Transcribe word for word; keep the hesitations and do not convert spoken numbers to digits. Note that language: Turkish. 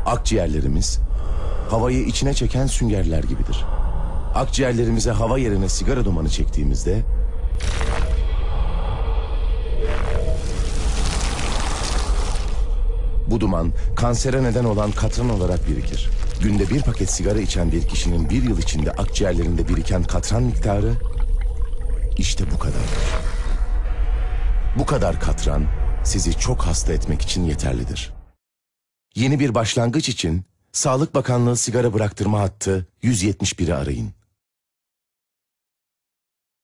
Akciğerlerimiz havayı içine çeken süngerler gibidir. Akciğerlerimize hava yerine sigara dumanı çektiğimizde bu duman kansere neden olan katran olarak birikir. Günde bir paket sigara içen bir kişinin bir yıl içinde akciğerlerinde biriken katran miktarı işte bu kadar. Bu kadar katran sizi çok hasta etmek için yeterlidir. Yeni bir başlangıç için Sağlık Bakanlığı sigara bıraktırma hattı yüz yetmiş biri arayın.